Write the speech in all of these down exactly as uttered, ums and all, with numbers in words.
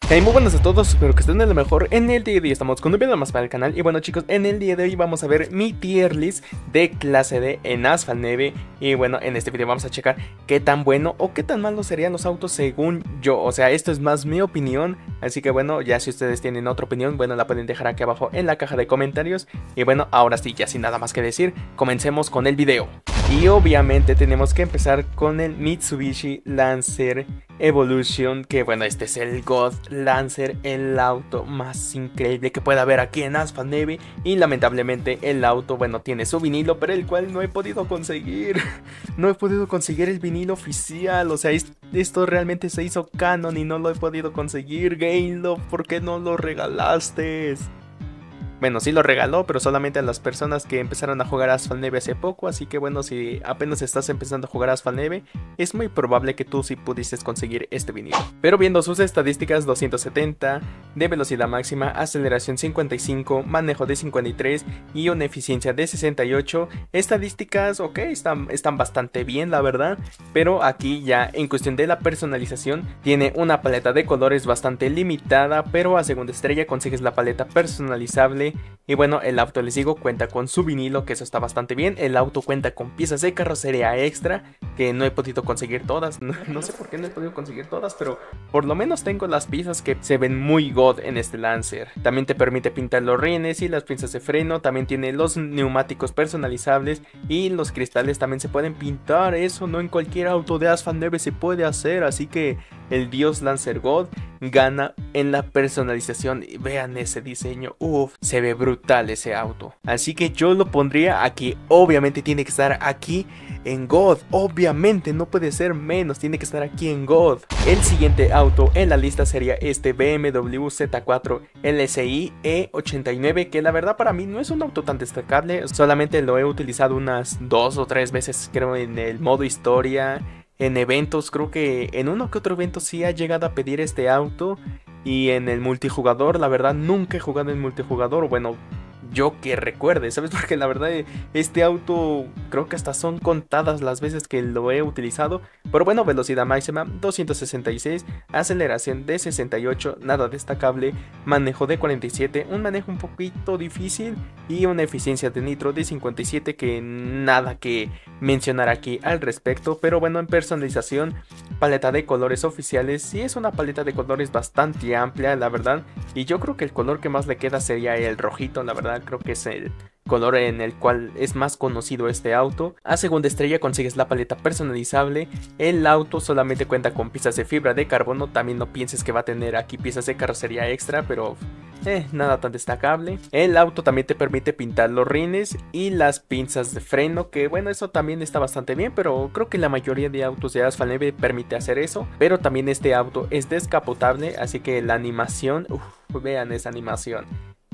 Hey, muy buenas a todos, espero que estén de lo mejor. En el día de hoy estamos con un video más para el canal. Y bueno chicos, en el día de hoy vamos a ver mi tier list de clase D en Asphalt Neve. Y bueno, en este video vamos a checar qué tan bueno o qué tan malo serían los autos según yo. O sea, esto es más mi opinión, así que bueno, ya si ustedes tienen otra opinión, bueno, la pueden dejar aquí abajo en la caja de comentarios. Y bueno, ahora sí, ya sin nada más que decir, comencemos con el video. Y obviamente tenemos que empezar con el Mitsubishi Lancer Evolution, que bueno, este es el God Lancer, el auto más increíble que pueda haber aquí en Asphalt Neve. Y lamentablemente el auto, bueno, tiene su vinilo, pero el cual no he podido conseguir. No he podido conseguir el vinilo oficial, o sea, esto realmente se hizo canon y no lo he podido conseguir. Gamelove, ¿por qué no lo regalaste? Bueno, sí lo regaló, pero solamente a las personas que empezaron a jugar Asphalt Neve hace poco. Así que bueno, si apenas estás empezando a jugar Asphalt Neve, es muy probable que tú sí pudieses conseguir este vinilo. Pero viendo sus estadísticas, doscientos setenta de velocidad máxima, aceleración cincuenta y cinco, manejo de cincuenta y tres y una eficiencia de sesenta y ocho. Estadísticas, ok, están, están bastante bien la verdad. Pero aquí ya en cuestión de la personalización, tiene una paleta de colores bastante limitada, pero a segunda estrella consigues la paleta personalizable. Y bueno, el auto, les digo, cuenta con su vinilo, que eso está bastante bien. El auto cuenta con piezas de carrocería extra, que no he podido conseguir todas. No, no sé por qué no he podido conseguir todas, pero por lo menos tengo las piezas que se ven muy god en este Lancer. También te permite pintar los rines y las pinzas de freno. También tiene los neumáticos personalizables y los cristales también se pueden pintar. Eso no en cualquier auto de Asphalt Neve se puede hacer, así que el dios Lancer God gana en la personalización. Vean ese diseño, uff, se ve brutal ese auto. Así que yo lo pondría aquí. Obviamente tiene que estar aquí en God. Obviamente no puede ser menos, tiene que estar aquí en God. El siguiente auto en la lista sería este B M W Z cuatro L S I E ochenta y nueve, que la verdad para mí no es un auto tan destacable. Solamente lo he utilizado unas dos o tres veces, creo, en el modo historia. En eventos, creo que en uno que otro evento sí ha llegado a pedir este auto. Y en el multijugador, la verdad, nunca he jugado en multijugador. Bueno, yo que recuerde, ¿sabes? Porque la verdad, este auto creo que hasta son contadas las veces que lo he utilizado. Pero bueno, velocidad máxima doscientos sesenta y seis, aceleración de sesenta y ocho, nada destacable, manejo de cuarenta y siete, un manejo un poquito difícil y una eficiencia de nitro de cincuenta y siete, que nada que mencionar aquí al respecto. Pero bueno, en personalización, paleta de colores oficiales, sí es una paleta de colores bastante amplia, la verdad. Y yo creo que el color que más le queda sería el rojito, la verdad. Creo que es el color en el cual es más conocido este auto. A segunda estrella consigues la paleta personalizable. El auto solamente cuenta con piezas de fibra de carbono. También no pienses que va a tener aquí piezas de carrocería extra, pero eh, nada tan destacable. El auto también te permite pintar los rines y las pinzas de freno, que bueno, eso también está bastante bien, pero creo que la mayoría de autos de Asphalt Neve permite hacer eso. Pero también este auto es descapotable, así que la animación, uff, vean esa animación.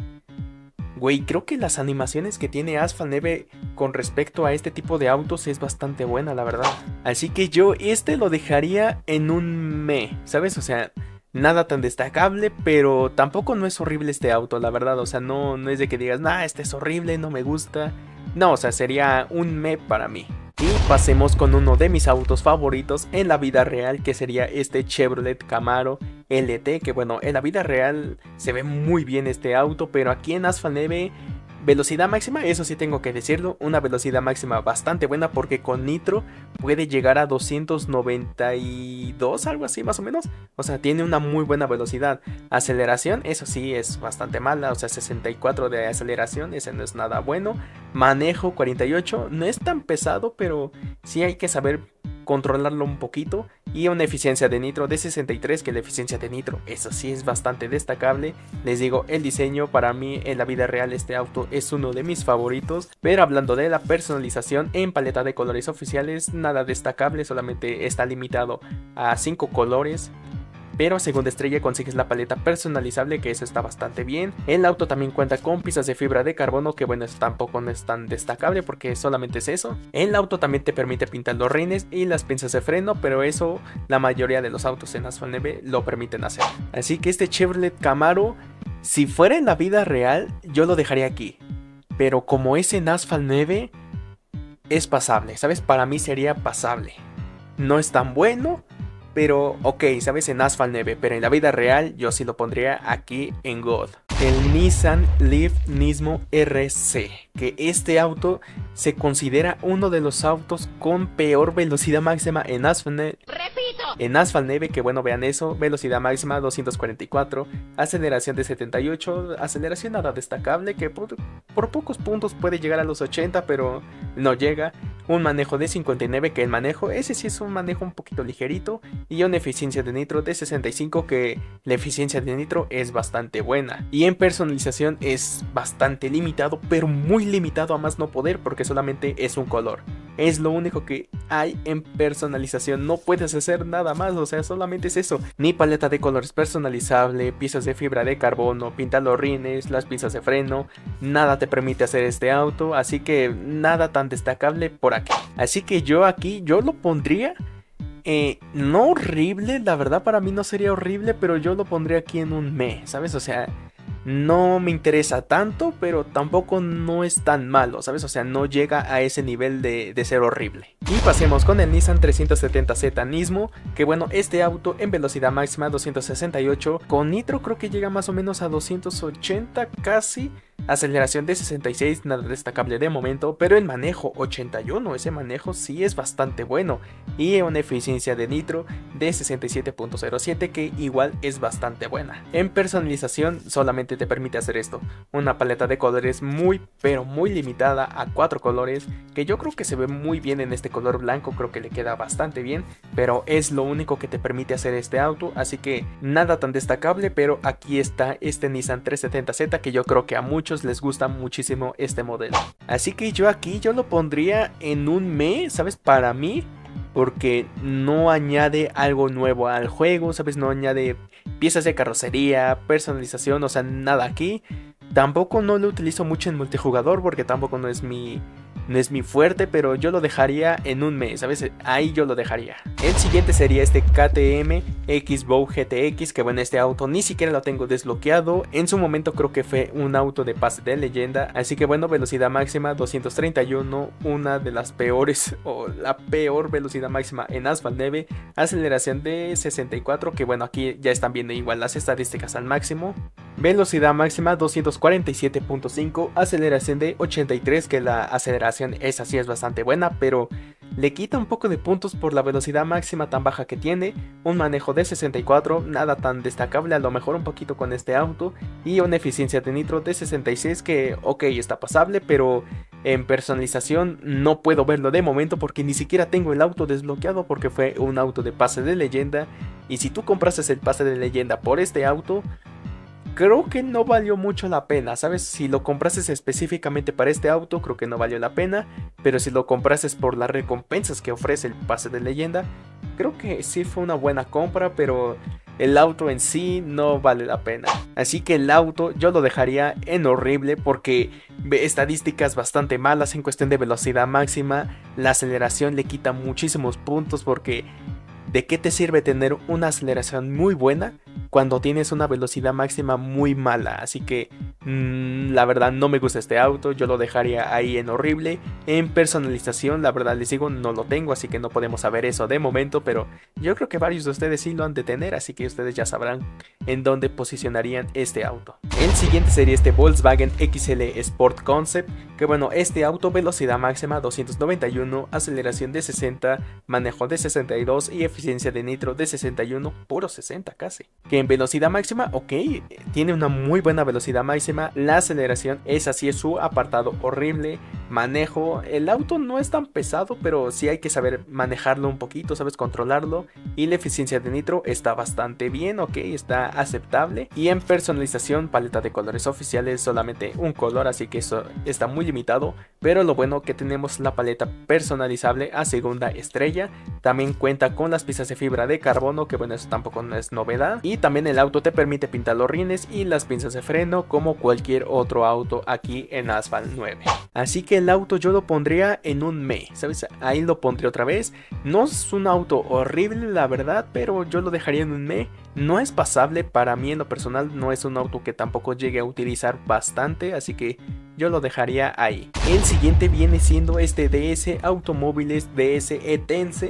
Güey, creo que las animaciones que tiene Asphalt Neve con respecto a este tipo de autos es bastante buena, la verdad. Así que yo este lo dejaría en un me, ¿sabes? O sea, nada tan destacable, pero tampoco no es horrible este auto, la verdad. O sea, no, no es de que digas, nah, este es horrible, no me gusta. No, o sea, sería un me para mí. Y pasemos con uno de mis autos favoritos en la vida real, que sería este Chevrolet Camaro L T, que bueno, en la vida real se ve muy bien este auto, pero aquí en Asphalt Neve, velocidad máxima, eso sí tengo que decirlo, una velocidad máxima bastante buena, porque con nitro puede llegar a doscientos noventa y dos, algo así más o menos. O sea, tiene una muy buena velocidad. Aceleración, eso sí es bastante mala, o sea, sesenta y cuatro de aceleración, ese no es nada bueno. Manejo cuarenta y ocho, no es tan pesado, pero sí hay que saber controlarlo un poquito. Y una eficiencia de nitro de sesenta y tres, que la eficiencia de nitro, eso sí es bastante destacable. Les digo, el diseño para mí en la vida real este auto es uno de mis favoritos. Pero hablando de la personalización, en paleta de colores oficiales nada destacable, solamente está limitado a cinco colores. Pero a segunda estrella consigues la paleta personalizable, que eso está bastante bien. El auto también cuenta con piezas de fibra de carbono, que bueno, eso tampoco no es tan destacable porque solamente es eso. El auto también te permite pintar los rines y las pinzas de freno, pero eso la mayoría de los autos en Asphalt Neve lo permiten hacer. Así que este Chevrolet Camaro, si fuera en la vida real, yo lo dejaría aquí. Pero como es en Asphalt Neve, es pasable, ¿sabes? Para mí sería pasable. No es tan bueno, pero ok, sabes, en Asphalt nueve, pero en la vida real yo sí lo pondría aquí en God. El Nissan Leaf Nismo R C, que este auto se considera uno de los autos con peor velocidad máxima en Asphalt nueve. En Asphalt nueve, que bueno, vean eso, velocidad máxima doscientos cuarenta y cuatro, aceleración de setenta y ocho, aceleración nada destacable, que por, por pocos puntos puede llegar a los ochenta, pero no llega. Un manejo de cincuenta y nueve, que el manejo, ese sí es un manejo un poquito ligerito, y una eficiencia de nitro de sesenta y cinco, que la eficiencia de nitro es bastante buena. Y en personalización es bastante limitado, pero muy limitado a más no poder, porque solamente es un color. Es lo único que hay en personalización, no puedes hacer nada más, o sea, solamente es eso. Ni paleta de colores personalizable, piezas de fibra de carbono, pintar los rines, las pinzas de freno, nada te permite hacer este auto, así que nada tan destacable por aquí. Así que yo aquí, yo lo pondría, eh, no horrible, la verdad para mí no sería horrible, pero yo lo pondría aquí en un me, ¿sabes? O sea, no me interesa tanto, pero tampoco no es tan malo, ¿sabes? O sea, no llega a ese nivel de, de ser horrible. Y pasemos con el Nissan trescientos setenta Z Nismo, que bueno, este auto en velocidad máxima doscientos sesenta y ocho, con nitro creo que llega más o menos a doscientos ochenta casi. Aceleración de sesenta y seis, nada destacable de momento, pero el manejo ochenta y uno, ese manejo sí es bastante bueno. Y una eficiencia de nitro de sesenta y siete punto cero siete, que igual es bastante buena. En personalización solamente te permite hacer esto, una paleta de colores muy pero muy limitada a cuatro colores, que yo creo que se ve muy bien en este color blanco, creo que le queda bastante bien, pero es lo único que te permite hacer este auto, así que nada tan destacable, pero aquí está este Nissan trescientos setenta Z, que yo creo que a muchos les gusta muchísimo este modelo. Así que yo aquí yo lo pondría en un me, ¿sabes? Para mí, porque no añade algo nuevo al juego, ¿sabes? No añade piezas de carrocería, personalización, o sea, nada aquí. Tampoco no lo utilizo mucho en multijugador, porque tampoco no es mi... No es mi fuerte, pero yo lo dejaría en un mes, ¿sabes? Ahí yo lo dejaría. El siguiente sería este K T M X-Bow G T X, que bueno, este auto ni siquiera lo tengo desbloqueado. En su momento creo que fue un auto de pase de leyenda, así que bueno, velocidad máxima doscientos treinta y uno, una de las peores o la peor velocidad máxima en Asphalt nueve. Aceleración de sesenta y cuatro, que bueno, aquí ya están viendo igual las estadísticas al máximo. Velocidad máxima doscientos cuarenta y siete punto cinco, aceleración de ochenta y tres, que la aceleración esa sí es bastante buena, pero le quita un poco de puntos por la velocidad máxima tan baja que tiene. Un manejo de sesenta y cuatro, nada tan destacable, a lo mejor un poquito con este auto. Y una eficiencia de nitro de sesenta y seis, que ok, está pasable, pero en personalización no puedo verlo de momento, porque ni siquiera tengo el auto desbloqueado, porque fue un auto de pase de leyenda. Y si tú comprases el pase de leyenda por este auto, creo que no valió mucho la pena, ¿sabes? Si lo comprases específicamente para este auto, creo que no valió la pena. Pero si lo comprases por las recompensas que ofrece el pase de leyenda, creo que sí fue una buena compra, pero el auto en sí no vale la pena. Así que el auto yo lo dejaría en horrible, porque estadísticas bastante malas en cuestión de velocidad máxima. La aceleración le quita muchísimos puntos, porque ¿de qué te sirve tener una aceleración muy buena cuando tienes una velocidad máxima muy mala? Así que mmm, la verdad no me gusta este auto, yo lo dejaría ahí en horrible. En personalización, la verdad les digo, no lo tengo, así que no podemos saber eso de momento, pero yo creo que varios de ustedes sí lo han de tener, así que ustedes ya sabrán en dónde posicionarían este auto. El siguiente sería este Volkswagen X L Sport Concept, que bueno, este auto velocidad máxima doscientos noventa y uno, aceleración de sesenta, manejo de sesenta y dos y eficiencia de nitro de sesenta y uno, puro sesenta casi. Que en velocidad máxima, ok, tiene una muy buena velocidad máxima. La aceleración es así, es su apartado horrible. Manejo, el auto no es tan pesado, pero sí hay que saber manejarlo un poquito, sabes controlarlo. Y la eficiencia de nitro está bastante bien, ok, está aceptable. Y en personalización, paleta de colores oficiales, solamente un color, así que eso está muy limitado. Pero lo bueno que tenemos la paleta personalizable a segunda estrella. También cuenta con las piezas de fibra de carbono, que bueno, eso tampoco no es novedad. Y también el auto te permite pintar los rines y las pinzas de freno como cualquier otro auto aquí en Asphalt nueve. Así que el auto yo lo pondría en un me, ¿sabes? Ahí lo pondría otra vez. No es un auto horrible la verdad, pero yo lo dejaría en un me. No es pasable para mí en lo personal, no es un auto que tampoco llegue a utilizar bastante, así que yo lo dejaría ahí. El siguiente viene siendo este D S Automóviles D S E Tense,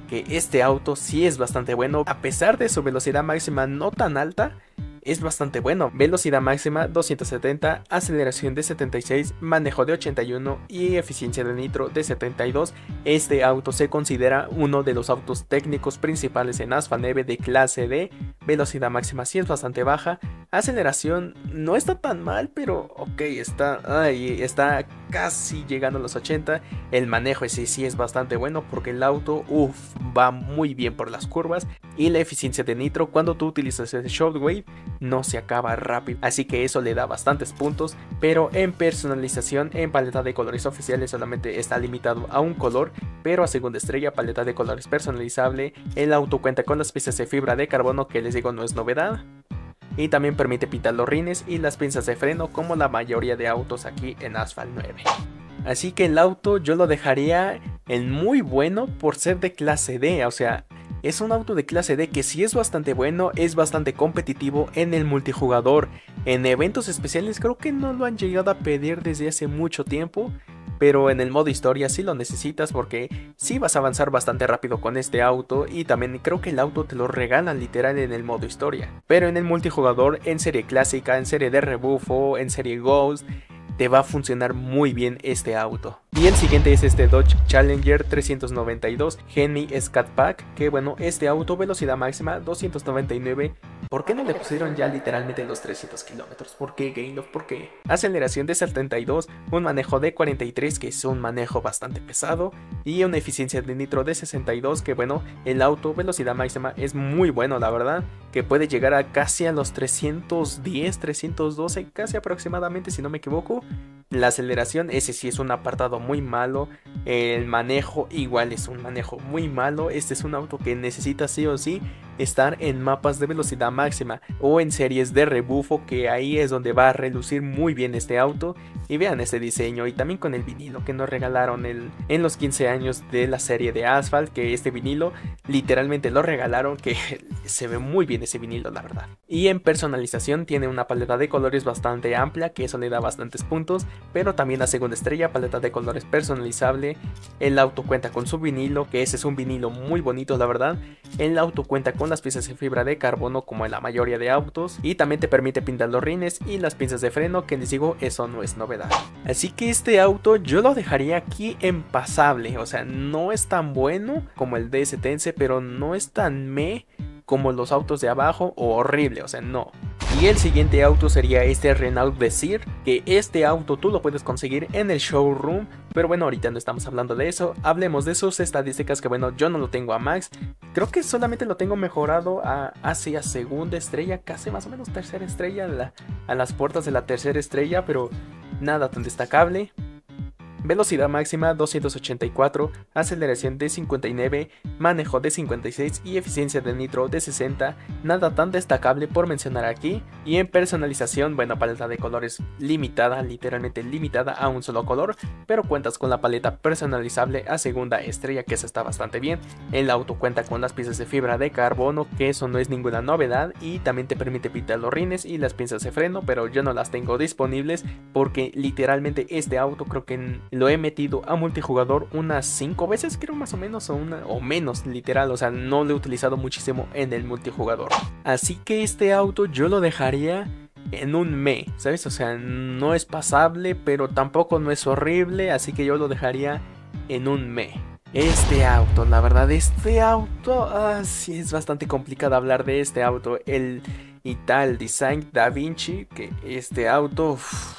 que este auto sí es bastante bueno, a pesar de su velocidad máxima no tan alta. Es bastante bueno, velocidad máxima doscientos setenta, aceleración de setenta y seis, manejo de ochenta y uno y eficiencia de nitro de setenta y dos. Este auto se considera uno de los autos técnicos principales en Asfalneve de clase D. Velocidad máxima sí es bastante baja, aceleración no está tan mal, pero ok, está, ay, está casi llegando a los ochenta. El manejo ese sí es bastante bueno porque el auto uff, va muy bien por las curvas, y la eficiencia de nitro cuando tú utilizas el shockwave no se acaba rápido, así que eso le da bastantes puntos. Pero en personalización, en paleta de colores oficiales solamente está limitado a un color, pero a segunda estrella, paleta de colores personalizable. El auto cuenta con las piezas de fibra de carbono, que les digo no es novedad, y también permite pintar los rines y las pinzas de freno como la mayoría de autos aquí en Asphalt nueve. Así que el auto yo lo dejaría en muy bueno por ser de clase D, o sea, es un auto de clase D que sí es bastante bueno, es bastante competitivo en el multijugador. En eventos especiales creo que no lo han llegado a pedir desde hace mucho tiempo, pero en el modo historia sí lo necesitas porque sí vas a avanzar bastante rápido con este auto, y también creo que el auto te lo regalan literal en el modo historia. Pero en el multijugador, en serie clásica, en serie de rebufo, en serie Ghost, te va a funcionar muy bien este auto. Y el siguiente es este Dodge Challenger trescientos noventa y dos Hemi Scat Pack, que bueno, este auto velocidad máxima doscientos noventa y nueve. ¿Por qué no le pusieron ya literalmente los trescientos kilómetros? ¿Por qué, Gameloft? ¿Por qué? Aceleración de setenta y dos, un manejo de cuarenta y tres, que es un manejo bastante pesado, y una eficiencia de nitro de sesenta y dos, que bueno, el auto velocidad máxima es muy bueno, la verdad, que puede llegar a casi a los trescientos diez, trescientos doce, casi aproximadamente, si no me equivoco. La aceleración, ese sí es un apartado muy malo. El manejo igual es un manejo muy malo. Este es un auto que necesita sí o sí estar en mapas de velocidad máxima o en series de rebufo, que ahí es donde va a relucir muy bien este auto. Y vean este diseño, y también con el vinilo que nos regalaron el, en los quince años de la serie de Asphalt, que este vinilo literalmente lo regalaron, que se ve muy bien ese vinilo, la verdad. Y en personalización tiene una paleta de colores bastante amplia, que eso le da bastantes puntos, pero también a segunda estrella, paleta de colores personalizable. El auto cuenta con su vinilo, que ese es un vinilo muy bonito, la verdad. El auto cuenta con las piezas de fibra de carbono como en la mayoría de autos, y también te permite pintar los rines y las pinzas de freno, que les digo, eso no es novedad. Así que este auto yo lo dejaría aquí en pasable, o sea, no es tan bueno como el D S Tense, pero no es tan meh como los autos de abajo, o horrible, o sea, no. Y el siguiente auto sería este Renault Desir, que este auto tú lo puedes conseguir en el showroom, pero bueno, ahorita no estamos hablando de eso. Hablemos de sus estadísticas, que bueno, yo no lo tengo a max, creo que solamente lo tengo mejorado a hacia segunda estrella, casi más o menos tercera estrella, a, la, a las puertas de la tercera estrella, pero nada tan destacable. Velocidad máxima doscientos ochenta y cuatro, aceleración de cincuenta y nueve, manejo de cincuenta y seis y eficiencia de nitro de sesenta, nada tan destacable por mencionar aquí. Y en personalización, bueno, paleta de colores limitada, literalmente limitada a un solo color, pero cuentas con la paleta personalizable a segunda estrella, que eso está bastante bien. El auto cuenta con las piezas de fibra de carbono, que eso no es ninguna novedad, y también te permite pintar los rines y las pinzas de freno, pero yo no las tengo disponibles porque literalmente este auto creo que lo he metido a multijugador unas cinco veces, creo, más o menos, o, una, o menos, literal, o sea, no lo he utilizado muchísimo en el multijugador. Así que este auto yo lo dejaría en un meh, ¿sabes? O sea, no es pasable, pero tampoco no es horrible, así que yo lo dejaría en un meh. Este auto, la verdad, este auto, ah, sí es bastante complicado hablar de este auto, el Ital Design Da Vinci, que este auto... Uff,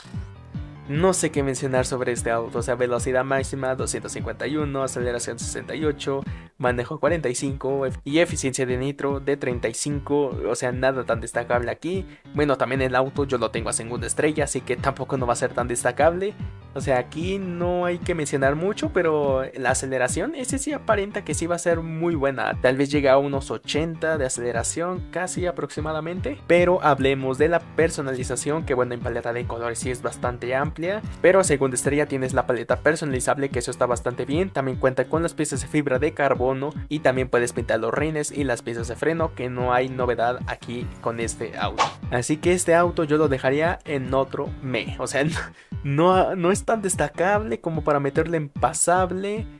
no sé qué mencionar sobre este auto, o sea, velocidad máxima doscientos cincuenta y uno, aceleración sesenta y ocho, manejo cuarenta y cinco y eficiencia de nitro de treinta y cinco, o sea, nada tan destacable aquí. Bueno, también el auto yo lo tengo a segunda estrella, así que tampoco no va a ser tan destacable. O sea, aquí no hay que mencionar mucho, pero la aceleración, ese sí aparenta que sí va a ser muy buena. Tal vez llega a unos ochenta de aceleración, casi aproximadamente. Pero hablemos de la personalización, que bueno, en paleta de colores sí es bastante amplia. Pero a segunda estrella tienes la paleta personalizable, que eso está bastante bien. También cuenta con las piezas de fibra de carbono y también puedes pintar los rines y las piezas de freno, que no hay novedad aquí con este auto. Así que este auto yo lo dejaría en otro meh. O sea, no, no es tan destacable como para meterle en pasable,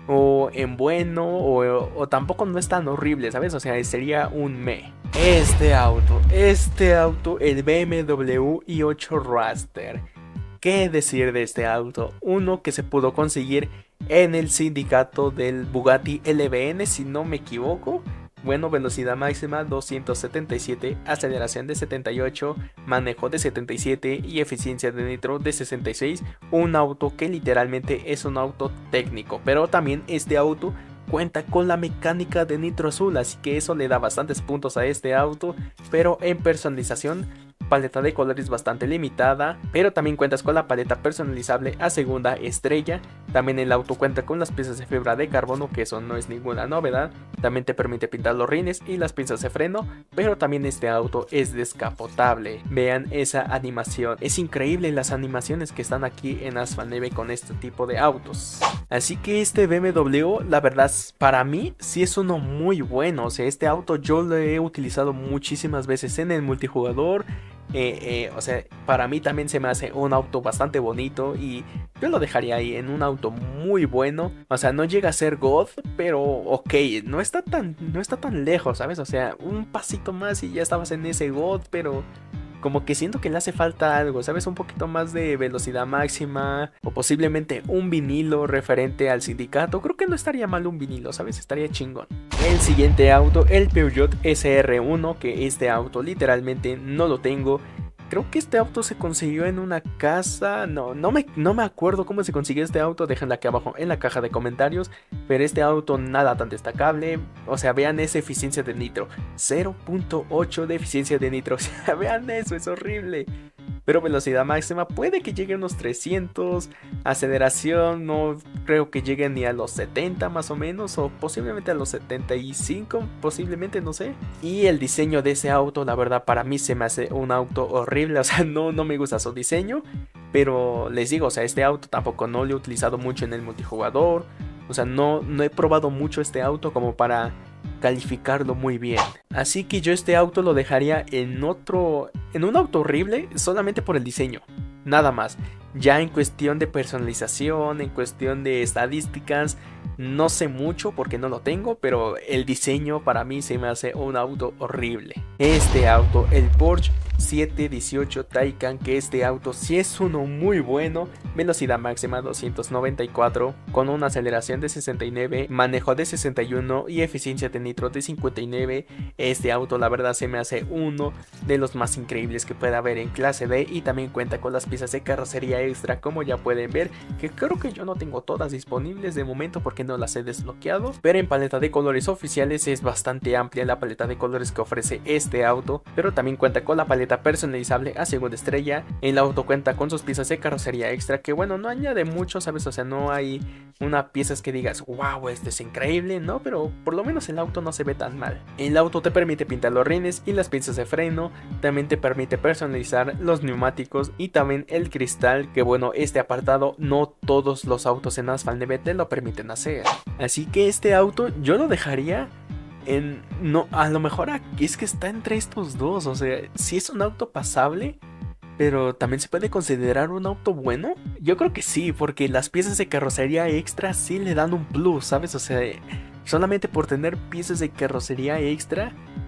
o en bueno, o, o tampoco no es tan horrible, ¿sabes? O sea, sería un me. Este auto, este auto, el B M W i ocho Roadster. ¿Qué decir de este auto? Uno que se pudo conseguir en el sindicato del Bugatti L B N, si no me equivoco. Bueno, velocidad máxima doscientos setenta y siete, aceleración de setenta y ocho, manejo de setenta y siete y eficiencia de nitro de sesenta y seis. Un auto que literalmente es un auto técnico, pero también este auto cuenta con la mecánica de nitro azul, así que eso le da bastantes puntos a este auto. Pero en personalización, paleta de colores bastante limitada, pero también cuentas con la paleta personalizable a segunda estrella. También el auto cuenta con las piezas de fibra de carbono, que eso no es ninguna novedad. También te permite pintar los rines y las pinzas de freno, pero también este auto es descapotable. Vean esa animación, es increíble las animaciones que están aquí en Asfalneve con este tipo de autos. Así que este B M W, la verdad, para mí sí es uno muy bueno. O sea, este auto yo lo he utilizado muchísimas veces en el multijugador. Eh, eh, o sea, para mí también se me hace un auto bastante bonito y yo lo dejaría ahí en un auto muy bueno. O sea, no llega a ser God, pero ok, no está tan, no está tan lejos, ¿sabes? O sea, un pasito más y ya estabas en ese God, pero como que siento que le hace falta algo, ¿sabes? Un poquito más de velocidad máxima o posiblemente un vinilo referente al sindicato. Creo que no estaría mal un vinilo, ¿sabes? Estaría chingón. El siguiente auto, el Peugeot S R uno, que este auto literalmente no lo tengo. Creo que este auto se consiguió en una casa, no, no me, no me acuerdo cómo se consiguió este auto, déjenla aquí abajo en la caja de comentarios. Pero este auto nada tan destacable, o sea, vean esa eficiencia de nitro, cero punto ocho de eficiencia de nitro, o sea, vean eso, es horrible. Pero velocidad máxima puede que llegue a unos trescientos, aceleración no creo que llegue ni a los setenta más o menos, o posiblemente a los setenta y cinco, posiblemente, no sé. Y el diseño de ese auto, la verdad, para mí se me hace un auto horrible, o sea, no, no me gusta su diseño. Pero les digo, o sea, este auto tampoco no lo he utilizado mucho en el multijugador. O sea, no, no he probado mucho este auto como para calificarlo muy bien. Así que yo este auto lo dejaría en otro, en un auto horrible solamente por el diseño, nada más. Ya en cuestión de personalización, en cuestión de estadísticas, no sé mucho porque no lo tengo, pero el diseño para mí se me hace un auto horrible. Este auto, el Porsche siete dieciocho Taycan, que este auto sí es uno muy bueno. Velocidad máxima doscientos noventa y cuatro, con una aceleración de sesenta y nueve, manejo de sesenta y uno y eficiencia de nitro de cincuenta y nueve. Este auto la verdad se me hace uno de los más increíbles que pueda haber en clase D, y también cuenta con las piezas de carrocería extra, como ya pueden ver, que creo que yo no tengo todas disponibles de momento porque no las he desbloqueado, pero en paleta de colores oficiales es bastante amplia la paleta de colores que ofrece este auto. Pero también cuenta con la paleta personalizable a segunda estrella. El auto cuenta con sus piezas de carrocería extra, que bueno, no añade mucho, ¿sabes? O sea, no hay una piezas que digas, wow, este es increíble, ¿no? Pero por lo menos el auto no se ve tan mal. El auto te permite pintar los rines y las pinzas de freno, también te permite personalizar los neumáticos y también el cristal, que bueno, este apartado no todos los autos en Asfalneve te lo permiten hacer. Así que este auto yo lo dejaría en, no, a lo mejor aquí es que está entre estos dos, o sea, si es un auto pasable, pero también se puede considerar un auto bueno. Yo creo que sí, porque las piezas de carrocería extra sí le dan un plus, ¿sabes? O sea, solamente por tener piezas de carrocería extra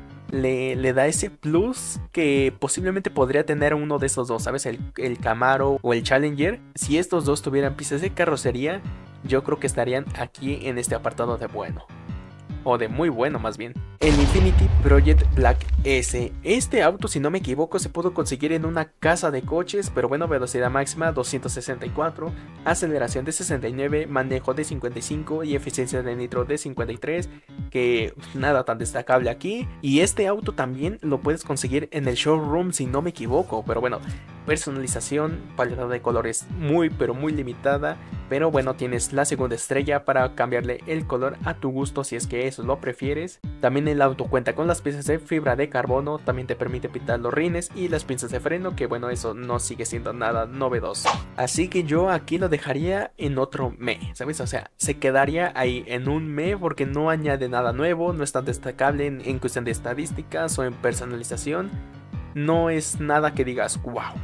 le, le da ese plus que posiblemente podría tener uno de esos dos, ¿sabes? El, el Camaro o el Challenger. Si estos dos tuvieran piezas de carrocería, yo creo que estarían aquí en este apartado de bueno. O de muy bueno más bien. El Infiniti Project Black S. Este auto, si no me equivoco, se pudo conseguir en una casa de coches, pero bueno, velocidad máxima doscientos sesenta y cuatro, aceleración de sesenta y nueve, manejo de cincuenta y cinco y eficiencia de nitro de cincuenta y tres, que nada tan destacable aquí. Y este auto también lo puedes conseguir en el showroom, si no me equivoco, pero bueno, personalización, paleta de colores muy pero muy limitada, pero bueno, tienes la segunda estrella para cambiarle el color a tu gusto si es que eso lo prefieres. También el auto cuenta con las piezas de fibra de carbono, también te permite pintar los rines y las pinzas de freno, que bueno, eso no sigue siendo nada novedoso. Así que yo aquí lo dejaría en otro me, ¿sabes? O sea, se quedaría ahí en un me porque no añade nada nuevo, no es tan destacable en, en cuestión de estadísticas o en personalización. No es nada que digas wow.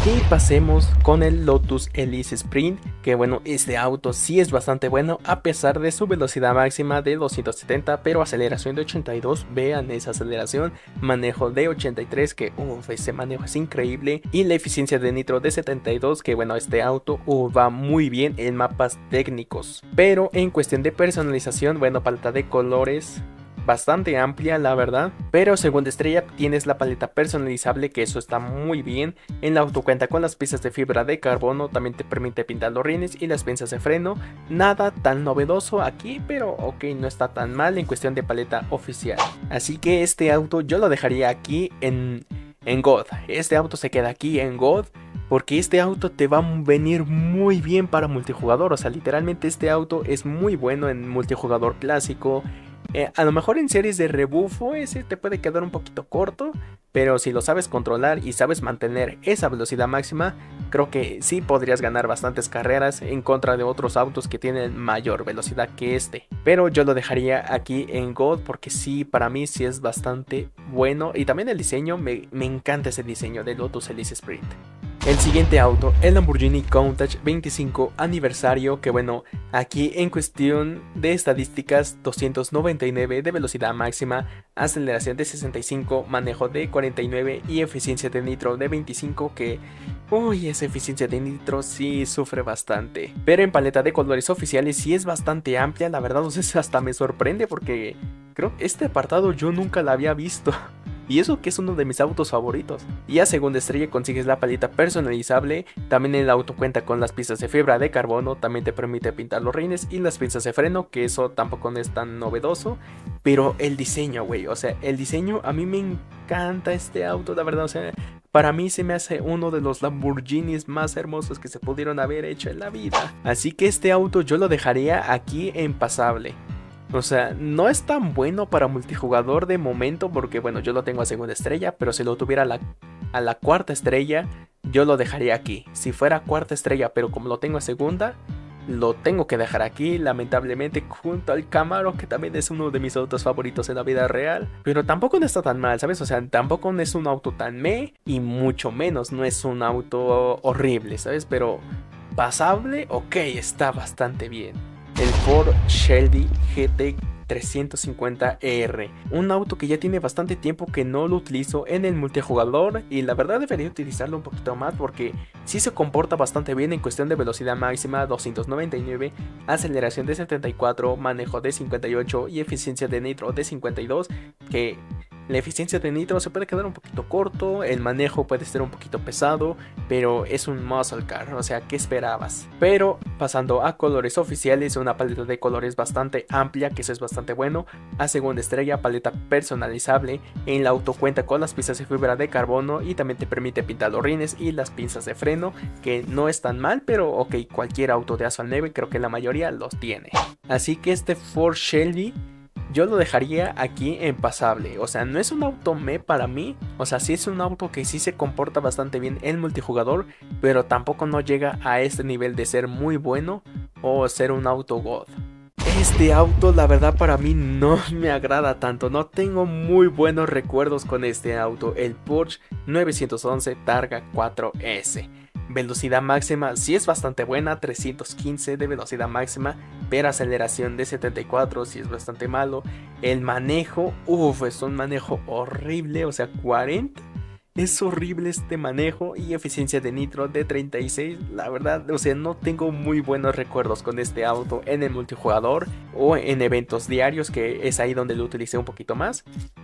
Y pasemos con el Lotus Elise Sprint, que bueno, este auto sí es bastante bueno a pesar de su velocidad máxima de doscientos setenta, pero aceleración de ochenta y dos, vean esa aceleración, manejo de ochenta y tres, que uff, ese manejo es increíble, y la eficiencia de nitro de setenta y dos, que bueno, este auto uh, va muy bien en mapas técnicos. Pero en cuestión de personalización, bueno, paleta de colores bastante amplia, la verdad, pero segunda estrella tienes la paleta personalizable, que eso está muy bien. En la auto cuenta con las piezas de fibra de carbono, también te permite pintar los rines y las pinzas de freno. Nada tan novedoso aquí, pero ok, no está tan mal en cuestión de paleta oficial. Así que este auto yo lo dejaría aquí en, en God. Este auto se queda aquí en God, porque este auto te va a venir muy bien para multijugador. O sea, literalmente este auto es muy bueno en multijugador clásico. Eh, a lo mejor en series de rebufo ese te puede quedar un poquito corto, pero si lo sabes controlar y sabes mantener esa velocidad máxima, creo que sí podrías ganar bastantes carreras en contra de otros autos que tienen mayor velocidad que este. Pero yo lo dejaría aquí en God porque sí, para mí sí es bastante bueno, y también el diseño, me, me encanta ese diseño de Lotus Elise Sprint. El siguiente auto, el Lamborghini Countach veinticinco aniversario, que bueno, aquí en cuestión de estadísticas, doscientos noventa y nueve de velocidad máxima, aceleración de sesenta y cinco, manejo de cuarenta y nueve y eficiencia de nitro de veinticinco, que uy, esa eficiencia de nitro sí sufre bastante. Pero en paleta de colores oficiales sí es bastante amplia, la verdad, o sea, hasta me sorprende porque creo que este apartado yo nunca la había visto. Y eso que es uno de mis autos favoritos. Y a segunda estrella consigues la paleta personalizable. También el auto cuenta con las piezas de fibra de carbono. También te permite pintar los rines y las pinzas de freno, que eso tampoco no es tan novedoso. Pero el diseño, güey, o sea, el diseño, a mí me encanta este auto, la verdad. O sea, para mí se me hace uno de los Lamborghinis más hermosos que se pudieron haber hecho en la vida. Así que este auto yo lo dejaría aquí en pasable. O sea, no es tan bueno para multijugador de momento porque bueno, yo lo tengo a segunda estrella, pero si lo tuviera a la, a la cuarta estrella, yo lo dejaría aquí. Si fuera cuarta estrella, pero como lo tengo a segunda, lo tengo que dejar aquí, lamentablemente, junto al Camaro, que también es uno de mis autos favoritos en la vida real. Pero tampoco no está tan mal, ¿sabes? O sea, tampoco no es un auto tan meh, y mucho menos no es un auto horrible, ¿sabes? Pero pasable, ok, está bastante bien. El Ford Shelby G T trescientos cincuenta R, un auto que ya tiene bastante tiempo que no lo utilizo en el multijugador, y la verdad debería utilizarlo un poquito más porque sí se comporta bastante bien en cuestión de velocidad máxima doscientos noventa y nueve, aceleración de setenta y cuatro, manejo de cincuenta y ocho y eficiencia de nitro de cincuenta y dos, que la eficiencia de nitro se puede quedar un poquito corto, el manejo puede ser un poquito pesado, pero es un muscle car, o sea, ¿qué esperabas? Pero pasando a colores oficiales, una paleta de colores bastante amplia, que eso es bastante bueno. A segunda estrella, paleta personalizable. En la auto cuenta con las piezas de fibra de carbono y también te permite pintar los rines y las pinzas de freno, que no es tan mal, pero ok, cualquier auto de Asphalt nueve creo que la mayoría los tiene. Así que este Ford Shelby yo lo dejaría aquí en pasable. O sea, no es un auto meh para mí. O sea, sí es un auto que sí se comporta bastante bien en multijugador, pero tampoco no llega a este nivel de ser muy bueno o ser un auto God. Este auto, la verdad, para mí no me agrada tanto. No tengo muy buenos recuerdos con este auto. El Porsche novecientos once Targa cuatro S. Velocidad máxima sí es bastante buena, trescientos quince de velocidad máxima, pero aceleración de setenta y cuatro sí es bastante malo. El manejo, uff, es un manejo horrible, o sea, cuarenta. Es horrible este manejo, y eficiencia de nitro de treinta y seis. La verdad, o sea, no tengo muy buenos recuerdos con este auto en el multijugador o en eventos diarios, que es ahí donde lo utilicé un poquito más.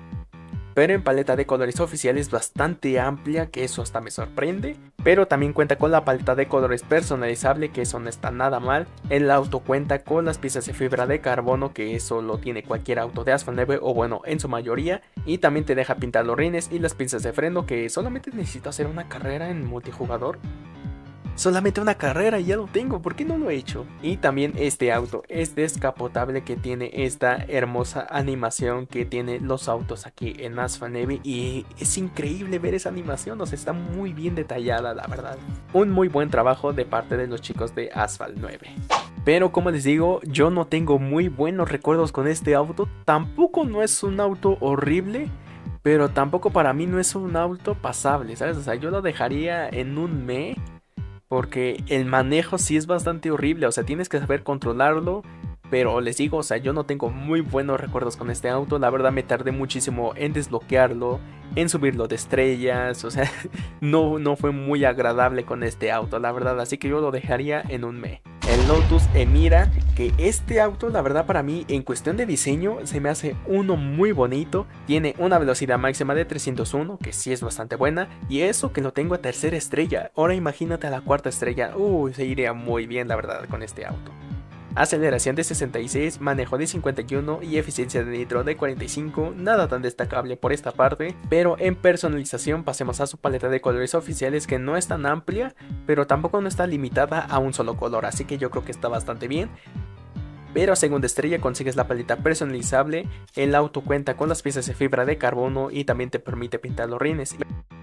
Pero en paleta de colores oficiales bastante amplia, que eso hasta me sorprende. Pero también cuenta con la paleta de colores personalizable, que eso no está nada mal. El auto cuenta con las piezas de fibra de carbono, que eso lo tiene cualquier auto de Asphalt nueve, o bueno, en su mayoría. Y también te deja pintar los rines y las pinzas de freno, que solamente necesito hacer una carrera en multijugador. Solamente una carrera y ya lo tengo, ¿por qué no lo he hecho? Y también este auto es descapotable, que tiene esta hermosa animación que tienen los autos aquí en Asphalt nueve, y es increíble ver esa animación, o sea, está muy bien detallada, la verdad. Un muy buen trabajo de parte de los chicos de Asphalt nueve. Pero como les digo, yo no tengo muy buenos recuerdos con este auto. Tampoco no es un auto horrible, pero tampoco para mí no es un auto pasable, ¿sabes? O sea, yo lo dejaría en un me, porque el manejo sí es bastante horrible, o sea, tienes que saber controlarlo. Pero les digo, o sea, yo no tengo muy buenos recuerdos con este auto. La verdad me tardé muchísimo en desbloquearlo, en subirlo de estrellas. O sea, no, no fue muy agradable con este auto, la verdad. Así que yo lo dejaría en un me. El Lotus Emira, que este auto, la verdad para mí, en cuestión de diseño, se me hace uno muy bonito. Tiene una velocidad máxima de trescientos uno, que sí es bastante buena. Y eso que lo tengo a tercera estrella. Ahora imagínate a la cuarta estrella. Uy, se iría muy bien, la verdad, con este auto. Aceleración de sesenta y seis, manejo de cincuenta y uno y eficiencia de nitro de cuarenta y cinco, nada tan destacable por esta parte, pero en personalización pasemos a su paleta de colores oficiales, que no es tan amplia, pero tampoco no está limitada a un solo color, así que yo creo que está bastante bien. Pero a segunda estrella consigues la paleta personalizable, el auto cuenta con las piezas de fibra de carbono y también te permite pintar los rines.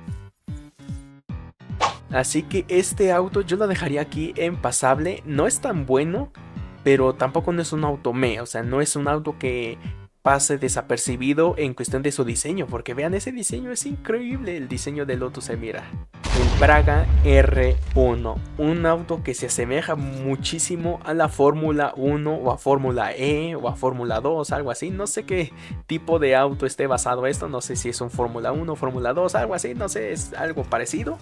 Así que este auto yo lo dejaría aquí en pasable, no es tan bueno, pero tampoco no es un auto me, o sea, no es un auto que pase desapercibido en cuestión de su diseño, porque vean, ese diseño es increíble, el diseño del Lotus Emira. El Braga R uno, un auto que se asemeja muchísimo a la Fórmula uno o a Fórmula E o a Fórmula dos, algo así, no sé qué tipo de auto esté basado esto, no sé si es un Fórmula uno, Fórmula dos, algo así, no sé, es algo parecido.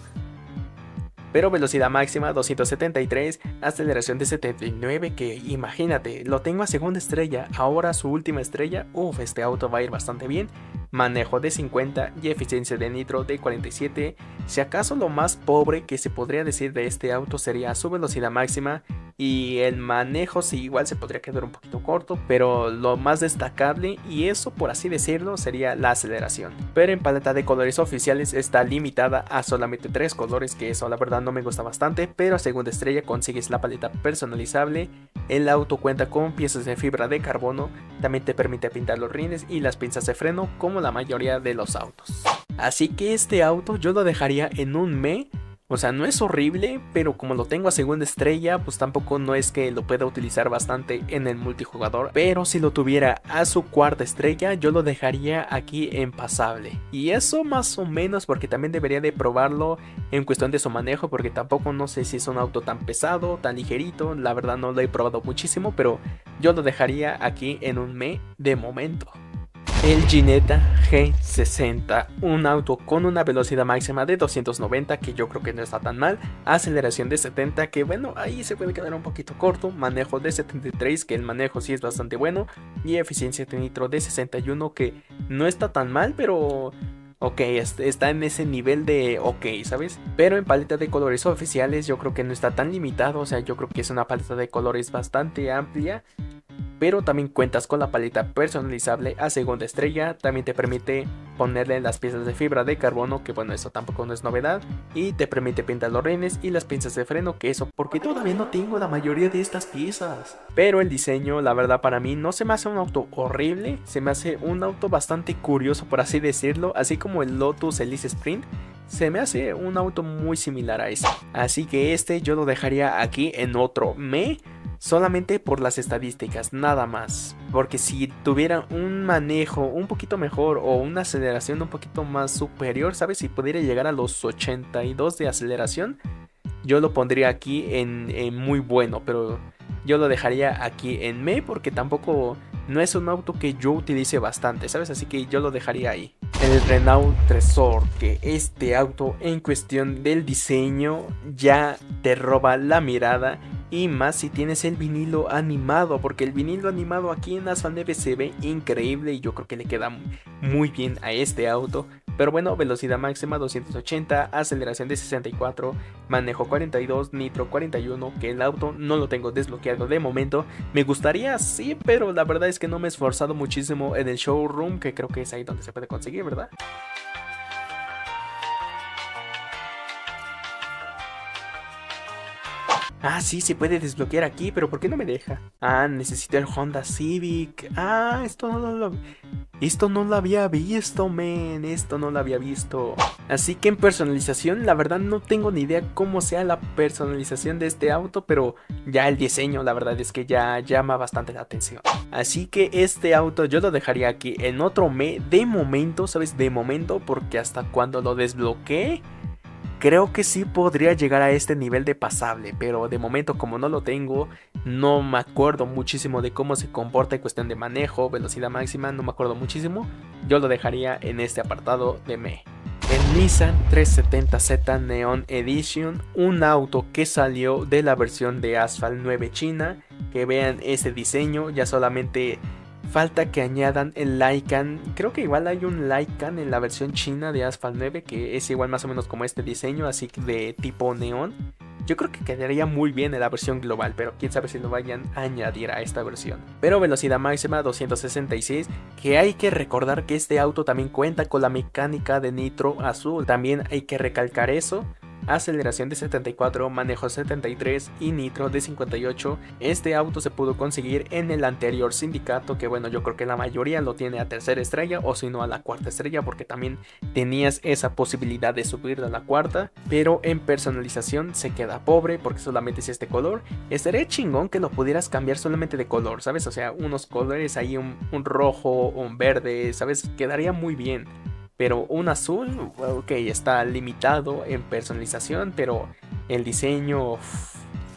Pero velocidad máxima doscientos setenta y tres, aceleración de setenta y nueve, que imagínate, lo tengo a segunda estrella, ahora su última estrella, uff, este auto va a ir bastante bien. Manejo de cincuenta y eficiencia de nitro de cuarenta y siete, si acaso lo más pobre que se podría decir de este auto sería su velocidad máxima, y el manejo sí igual se podría quedar un poquito corto, pero lo más destacable, y eso por así decirlo, sería la aceleración. Pero en paleta de colores oficiales está limitada a solamente tres colores, que eso la verdad no me gusta bastante, pero a segunda estrella consigues la paleta personalizable. El auto cuenta con piezas de fibra de carbono, también te permite pintar los rines y las pinzas de freno como la mayoría de los autos. Así que este auto yo lo dejaría en un me. O sea, no es horrible, pero como lo tengo a segunda estrella, pues tampoco no es que lo pueda utilizar bastante en el multijugador. Pero si lo tuviera a su cuarta estrella, yo lo dejaría aquí en pasable. Y eso más o menos porque también debería de probarlo en cuestión de su manejo, porque tampoco no sé si es un auto tan pesado, tan ligerito. La verdad no lo he probado muchísimo, pero yo lo dejaría aquí en un me de momento. El Ginetta G sesenta, un auto con una velocidad máxima de doscientos noventa, que yo creo que no está tan mal, aceleración de setenta, que bueno, ahí se puede quedar un poquito corto, manejo de setenta y tres, que el manejo sí es bastante bueno, y eficiencia de nitro de sesenta y uno, que no está tan mal, pero ok, está en ese nivel de ok, ¿sabes? Pero en paleta de colores oficiales yo creo que no está tan limitado, o sea, yo creo que es una paleta de colores bastante amplia. Pero también cuentas con la paleta personalizable a segunda estrella, también te permite ponerle las piezas de fibra de carbono, que bueno, eso tampoco no es novedad, y te permite pintar los rines y las pinzas de freno, que eso porque todavía no tengo la mayoría de estas piezas. Pero el diseño, la verdad, para mí no se me hace un auto horrible, se me hace un auto bastante curioso, por así decirlo, así como el Lotus Elise Sprint. Se me hace un auto muy similar a ese. Así que este yo lo dejaría aquí en otro me, solamente por las estadísticas, nada más. Porque si tuviera un manejo un poquito mejor o una aceleración un poquito más superior, ¿sabes? Si pudiera llegar a los ochenta y dos de aceleración, yo lo pondría aquí en, en muy bueno. Pero yo lo dejaría aquí en me, porque tampoco no es un auto que yo utilice bastante, ¿sabes? Así que yo lo dejaría ahí. El Renault Tresor, que este auto en cuestión del diseño ya te roba la mirada. Y más si tienes el vinilo animado, porque el vinilo animado aquí en Asfalneve se ve increíble y yo creo que le queda muy bien a este auto. Pero bueno, velocidad máxima doscientos ochenta, aceleración de sesenta y cuatro, manejo cuarenta y dos, nitro cuarenta y uno, que el auto no lo tengo desbloqueado de momento. Me gustaría sí, pero la verdad es que no me he esforzado muchísimo en el showroom, que creo que es ahí donde se puede conseguir, ¿verdad? Ah, sí, se puede desbloquear aquí, pero ¿por qué no me deja? Ah, necesito el Honda Civic. Ah, esto no lo... Esto no lo había visto, men, esto no lo había visto. Así que en personalización, la verdad no tengo ni idea cómo sea la personalización de este auto, pero ya el diseño, la verdad es que ya llama bastante la atención. Así que este auto yo lo dejaría aquí en otro mes, de momento, ¿sabes? De momento, porque hasta cuando lo desbloquee, creo que sí podría llegar a este nivel de pasable, pero de momento como no lo tengo, no me acuerdo muchísimo de cómo se comporta en cuestión de manejo, velocidad máxima, no me acuerdo muchísimo. Yo lo dejaría en este apartado de me. El Nissan trescientos setenta Z Neon Edition, un auto que salió de la versión de Asphalt nueve China. Que vean ese diseño, ya solamente falta que añadan el Lycan. Creo que igual hay un Lycan en la versión china de Asphalt nueve que es igual más o menos como este diseño, así de tipo neón. Yo creo que quedaría muy bien en la versión global, pero quién sabe si lo vayan a añadir a esta versión. Pero velocidad máxima doscientos sesenta y seis, que hay que recordar que este auto también cuenta con la mecánica de nitro azul, también hay que recalcar eso. Aceleración de setenta y cuatro, manejo setenta y tres y nitro de cincuenta y ocho. Este auto se pudo conseguir en el anterior sindicato, que bueno, yo creo que la mayoría lo tiene a tercera estrella o si no a la cuarta estrella, porque también tenías esa posibilidad de subir a la cuarta. Pero en personalización se queda pobre porque solamente es este color. Estaría chingón que lo pudieras cambiar solamente de color, ¿sabes? O sea, unos colores ahí, un, un rojo, un verde, ¿sabes? Quedaría muy bien. Pero un azul, ok, está limitado en personalización, pero el diseño, uff,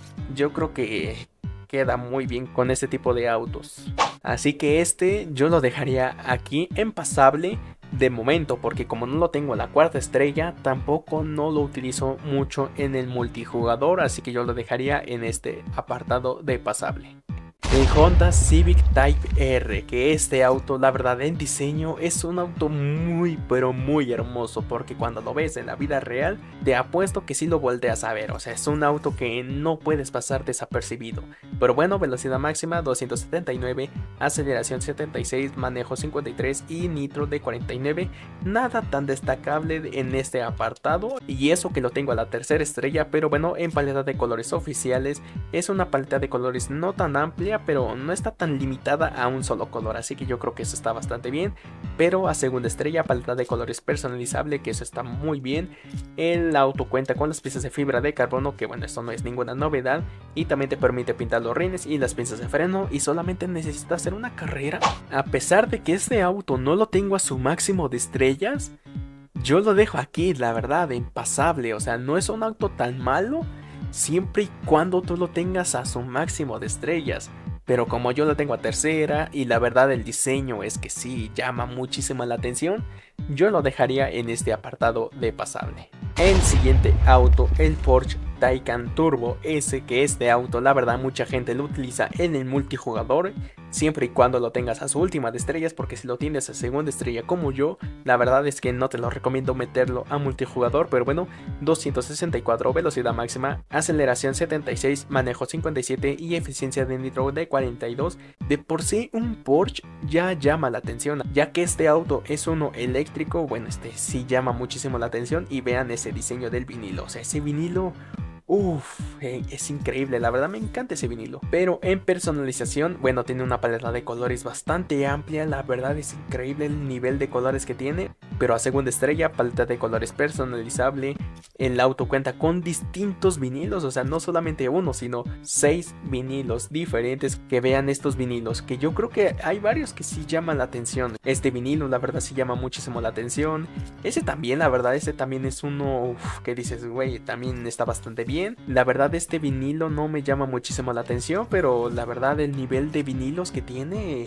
yo creo que queda muy bien con este tipo de autos. Así que este yo lo dejaría aquí en pasable de momento, porque como no lo tengo en la cuarta estrella, tampoco no lo utilizo mucho en el multijugador, así que yo lo dejaría en este apartado de pasable. El Honda Civic Type R, que este auto la verdad en diseño es un auto muy pero muy hermoso, porque cuando lo ves en la vida real te apuesto que sí lo volteas a ver, o sea es un auto que no puedes pasar desapercibido. Pero bueno, velocidad máxima doscientos setenta y nueve, aceleración setenta y seis, manejo cincuenta y tres y nitro de cuarenta y nueve, nada tan destacable en este apartado y eso que lo tengo a la tercera estrella, pero bueno, en paleta de colores oficiales es una paleta de colores no tan amplia, pero no está tan limitada a un solo color, así que yo creo que eso está bastante bien. Pero a segunda estrella, paleta de colores personalizable, que eso está muy bien. El auto cuenta con las piezas de fibra de carbono, que bueno, esto no es ninguna novedad, y también te permite pintar los rines y las pinzas de freno, y solamente necesitas hacer una carrera. A pesar de que este auto no lo tengo a su máximo de estrellas, yo lo dejo aquí, la verdad, en pasable. O sea, no es un auto tan malo siempre y cuando tú lo tengas a su máximo de estrellas. Pero como yo lo tengo a tercera y la verdad el diseño es que sí llama muchísimo la atención, yo lo dejaría en este apartado de pasable. El siguiente auto, el Porsche Taycan Turbo S, que este auto la verdad mucha gente lo utiliza en el multijugador, siempre y cuando lo tengas a su última de estrellas, porque si lo tienes a segunda estrella como yo, la verdad es que no te lo recomiendo meterlo a multijugador. Pero bueno, doscientos sesenta y cuatro, velocidad máxima, aceleración setenta y seis, manejo cincuenta y siete y eficiencia de nitro de cuarenta y dos. De por sí un Porsche ya llama la atención, ya que este auto es uno eléctrico, bueno, este sí llama muchísimo la atención. Y vean ese diseño del vinilo, o sea, ese vinilo, uff, eh, es increíble, la verdad me encanta ese vinilo. Pero en personalización, bueno, tiene una paleta de colores bastante amplia, la verdad es increíble el nivel de colores que tiene. Pero a segunda estrella, paleta de colores personalizable. El auto cuenta con distintos vinilos, o sea, no solamente uno, sino seis vinilos diferentes. Que vean estos vinilos, que yo creo que hay varios que sí llaman la atención. Este vinilo, la verdad, sí llama muchísimo la atención. Ese también, la verdad, ese también es uno uf, que dices, güey, también está bastante bien. La verdad, este vinilo no me llama muchísimo la atención, pero la verdad, el nivel de vinilos que tiene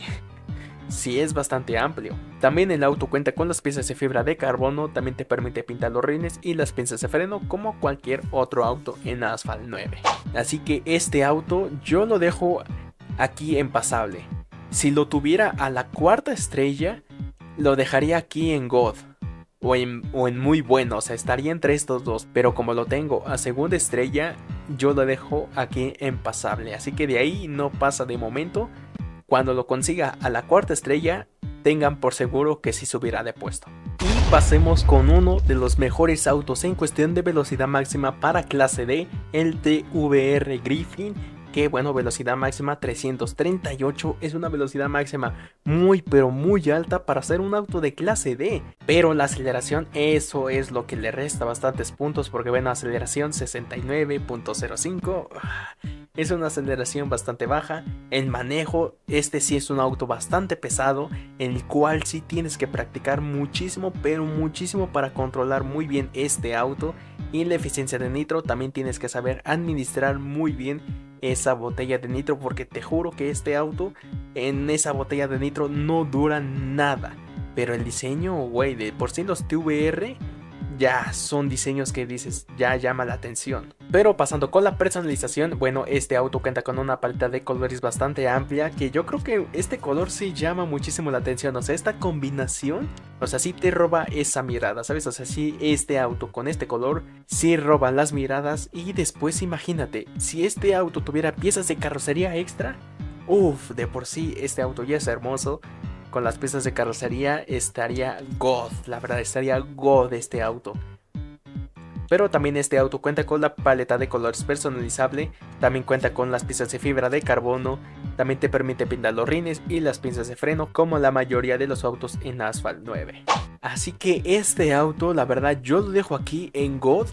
sí es bastante amplio. También el auto cuenta con las piezas de fibra de carbono, también te permite pintar los rines y las pinzas de freno como cualquier otro auto en Asphalt nueve. Así que este auto yo lo dejo aquí en pasable. Si lo tuviera a la cuarta estrella, lo dejaría aquí en God. O en, o en muy bueno, o sea, estaría entre estos dos. Pero como lo tengo a segunda estrella, yo lo dejo aquí en pasable. Así que de ahí no pasa de momento. Cuando lo consiga a la cuarta estrella, tengan por seguro que sí subirá de puesto. Y pasemos con uno de los mejores autos en cuestión de velocidad máxima para clase D, el T V R Griffin. que bueno, velocidad máxima trescientos treinta y ocho es una velocidad máxima muy pero muy alta para ser un auto de clase D, pero la aceleración, eso es lo que le resta bastantes puntos, porque bueno, aceleración sesenta y nueve punto cero cinco, es una aceleración bastante baja. El manejo, este sí es un auto bastante pesado, en el cual sí tienes que practicar muchísimo, pero muchísimo para controlar muy bien este auto. Y la eficiencia de nitro, también tienes que saber administrar muy bien esa botella de nitro, porque te juro que este auto en esa botella de nitro no dura nada. Pero el diseño, güey, de por sí los T V R ya son diseños que dices, ya llama la atención. Pero pasando con la personalización, bueno, este auto cuenta con una paleta de colores bastante amplia, que yo creo que este color sí llama muchísimo la atención. O sea, esta combinación, o sea, sí te roba esa mirada, ¿sabes? O sea, sí, este auto con este color sí roba las miradas. Y después imagínate, si este auto tuviera piezas de carrocería extra, uff, de por sí este auto ya es hermoso. Con las piezas de carrocería estaría God, la verdad estaría God este auto. Pero también este auto cuenta con la paleta de colores personalizable, también cuenta con las piezas de fibra de carbono, también te permite pintar los rines y las pinzas de freno, como la mayoría de los autos en Asphalt nueve. Así que este auto, la verdad, yo lo dejo aquí en God.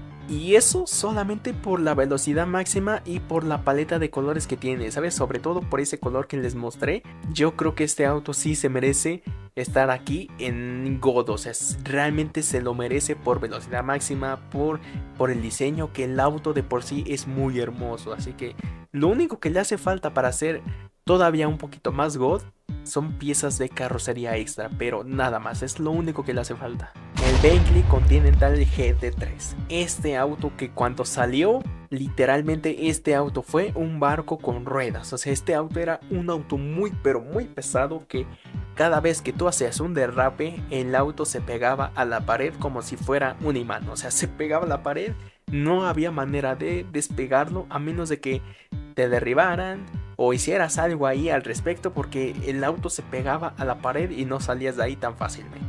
Y eso solamente por la velocidad máxima y por la paleta de colores que tiene, ¿sabes? Sobre todo por ese color que les mostré. Yo creo que este auto sí se merece estar aquí en God. O sea, realmente se lo merece por velocidad máxima, por, por el diseño, que el auto de por sí es muy hermoso. Así que lo único que le hace falta para hacer todavía un poquito más God son piezas de carrocería extra, pero nada más, es lo único que le hace falta. El Bentley Continental G T tres, este auto que cuando salió, literalmente este auto fue un barco con ruedas. O sea, este auto era un auto muy pero muy pesado, que cada vez que tú hacías un derrape, el auto se pegaba a la pared como si fuera un imán. O sea, se pegaba a la pared, no había manera de despegarlo a menos de que te derribaran o hicieras algo ahí al respecto, porque el auto se pegaba a la pared y no salías de ahí tan fácilmente.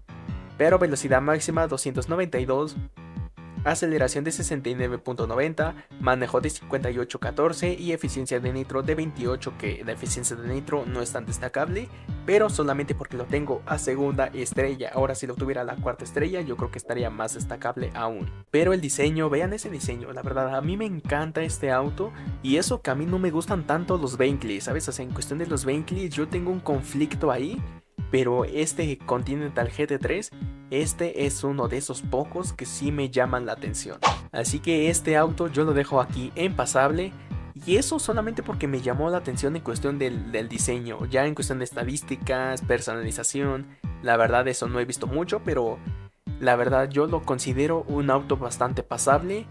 Pero velocidad máxima doscientos noventa y dos, aceleración de sesenta y nueve punto noventa, manejo de cincuenta y ocho punto catorce y eficiencia de nitro de veintiocho, que la eficiencia de nitro no es tan destacable, pero solamente porque lo tengo a segunda estrella. Ahora si lo tuviera a la cuarta estrella yo creo que estaría más destacable aún. Pero el diseño, vean ese diseño, la verdad a mí me encanta este auto, y eso que a mí no me gustan tanto los Bentley, ¿sabes? O sea, en cuestión de los Bentley yo tengo un conflicto ahí. Pero este Continental G T tres, este es uno de esos pocos que sí me llaman la atención. Así que este auto yo lo dejo aquí en pasable. Y eso solamente porque me llamó la atención en cuestión del, del diseño. Ya en cuestión de estadísticas, personalización, la verdad eso no he visto mucho. Pero la verdad yo lo considero un auto bastante pasable.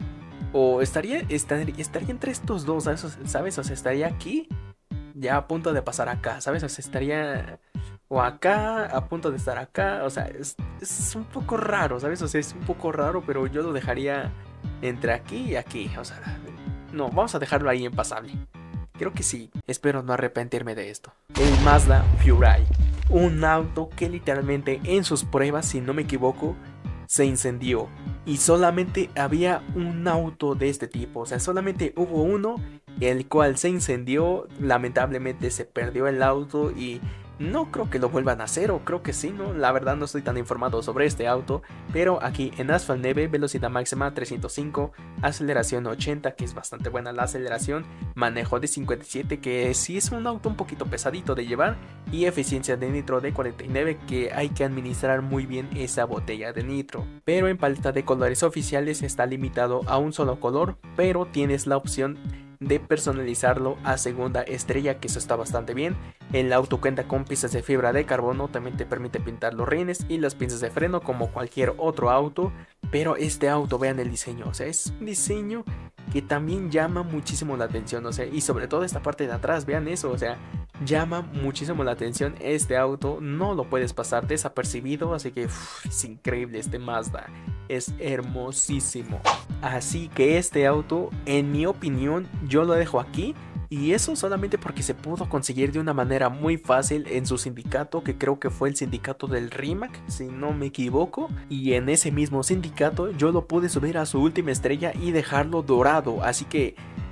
O estaría, estaría, estaría entre estos dos, ¿sabes? O sea, estaría aquí, ya a punto de pasar acá, ¿sabes? O sea, estaría... o acá, a punto de estar acá. O sea, es, es un poco raro, ¿sabes? O sea, es un poco raro, pero yo lo dejaría entre aquí y aquí. O sea, no, vamos a dejarlo ahí en pasable. Creo que sí, espero no arrepentirme de esto. El Mazda Furai, un auto que literalmente en sus pruebas, si no me equivoco, se incendió. Y solamente había un auto de este tipo, o sea, solamente hubo uno, el cual se incendió. Lamentablemente se perdió el auto y no creo que lo vuelvan a hacer, o creo que sí, ¿no? La verdad no estoy tan informado sobre este auto. Pero aquí en Asphalt nueve, velocidad máxima trescientos cinco, aceleración ochenta, que es bastante buena la aceleración, manejo de cincuenta y siete, que sí es un auto un poquito pesadito de llevar, y eficiencia de nitro de cuarenta y nueve, que hay que administrar muy bien esa botella de nitro. Pero en paleta de colores oficiales está limitado a un solo color, pero tienes la opción de personalizarlo a segunda estrella, que eso está bastante bien. El auto cuenta con piezas de fibra de carbono, también te permite pintar los rines y las pinzas de freno como cualquier otro auto. Pero este auto, vean el diseño, o sea, es un diseño que también llama muchísimo la atención, o sea, y sobre todo esta parte de atrás, vean eso, o sea, llama muchísimo la atención. Este auto no lo puedes pasar desapercibido, así que uff, es increíble este Mazda, es hermosísimo. Así que este auto, en mi opinión, yo lo dejo aquí. Y eso solamente porque se pudo conseguir de una manera muy fácil en su sindicato, que creo que fue el sindicato del Rimac, si no me equivoco. Y en ese mismo sindicato yo lo pude subir a su última estrella y dejarlo dorado. Así que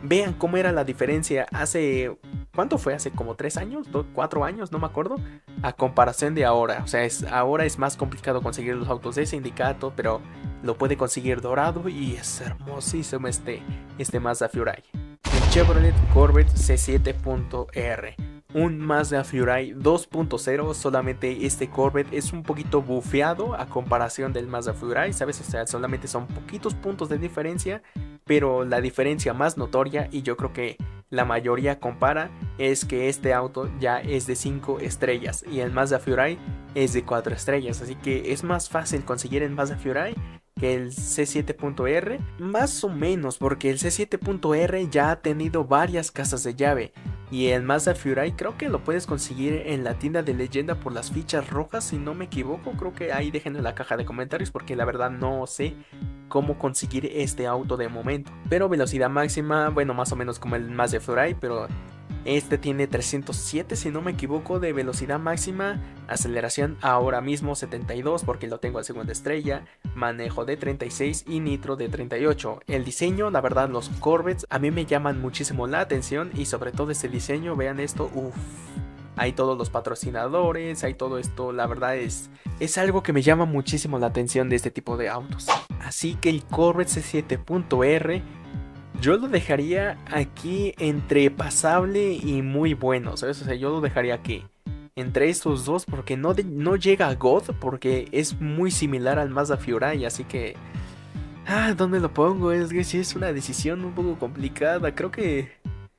Vean cómo era la diferencia hace... ¿Cuánto fue? ¿Hace como tres años? ¿Dos, cuatro años? No me acuerdo. A comparación de ahora. O sea, es, ahora es más complicado conseguir los autos de sindicato, pero lo puede conseguir dorado y es hermosísimo este, este Mazda Furai. El Chevrolet Corvette C siete punto R. Un Mazda Furai dos punto cero, solamente este Corvette es un poquito bufeado a comparación del Mazda Furai, ¿sabes? O sea, solamente son poquitos puntos de diferencia, pero la diferencia más notoria, y yo creo que la mayoría compara, es que este auto ya es de cinco estrellas y el Mazda Furai es de cuatro estrellas, así que es más fácil conseguir el Mazda Furai que el C siete punto R, más o menos, porque el C siete punto R ya ha tenido varias casas de llave y el Mazda Furai creo que lo puedes conseguir en la tienda de leyenda por las fichas rojas, si no me equivoco. Creo que ahí déjenlo en la caja de comentarios porque la verdad no sé cómo conseguir este auto de momento. Pero velocidad máxima, bueno, más o menos como el Mazda Furai, pero este tiene trescientos siete, si no me equivoco, de velocidad máxima. Aceleración ahora mismo setenta y dos porque lo tengo a segunda estrella. Manejo de treinta y seis y nitro de treinta y ocho. El diseño, la verdad, los Corvettes a mí me llaman muchísimo la atención. Y sobre todo este diseño, vean esto, uff. Hay todos los patrocinadores, hay todo esto, la verdad es, es algo que me llama muchísimo la atención de este tipo de autos. Así que el Corvette C siete punto R... yo lo dejaría aquí entre pasable y muy bueno, ¿sabes? O sea, yo lo dejaría aquí entre estos dos porque no, de, no llega a God, porque es muy similar al Mazda Furai, así que... Ah, ¿dónde lo pongo? Es que sí es una decisión un poco complicada, creo que...